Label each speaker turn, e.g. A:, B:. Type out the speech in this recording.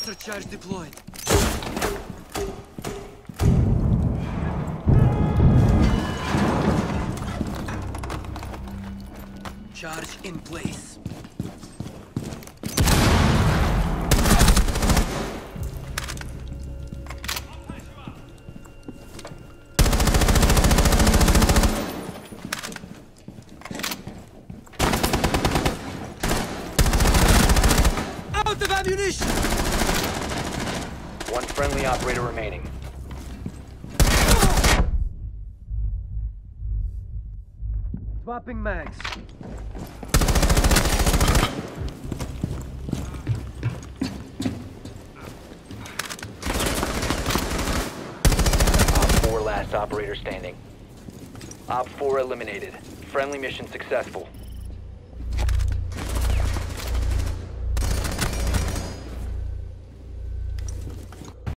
A: Cluster charge deployed. Charge in place. Out of ammunition!
B: One friendly operator remaining.
A: Swapping mags.
B: Op 4 last operator standing. Op 4 eliminated. Friendly mission successful.